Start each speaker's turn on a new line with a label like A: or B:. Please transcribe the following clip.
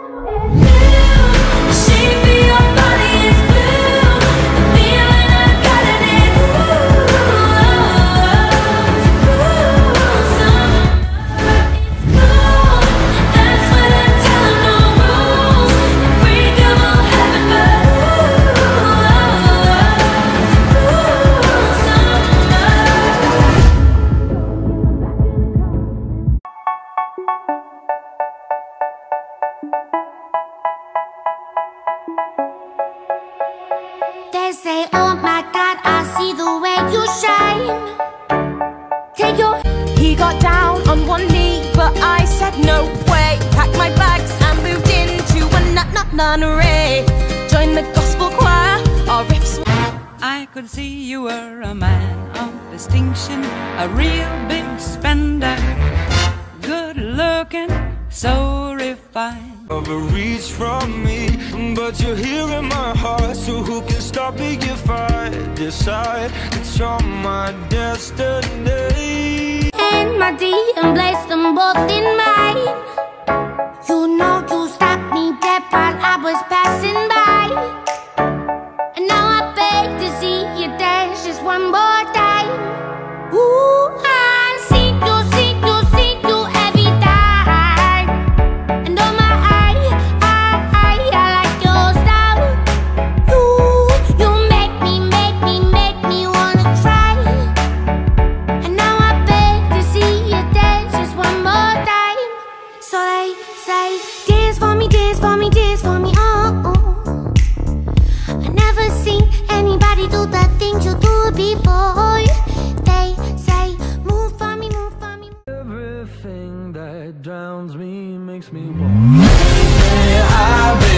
A: They say, oh my God, I see the way you shine. Take your...
B: He got down on one knee, but I said no way. Packed my bags and moved into a nunnery. Joined the gospel choir, our riffs.
C: I could see you were a man of distinction, a real big spender, good looking, so refined.
D: Of a reach from me, but you're here in my heart. So who can stop me if I decide that you're my destiny?
A: And my D and place them both in mine. You know you stopped me dead while I was passing by. And now I beg to see you dance just one more time. Ooh, I see you every time. And oh my, I like your style. You make me wanna cry. And now I beg to see you dance just one more time. So they say, dance for me, dance for me, dance for me, oh, oh. I never seen anybody do the things you do before. They say, move for me, move for me.
D: Everything that drowns me makes me want.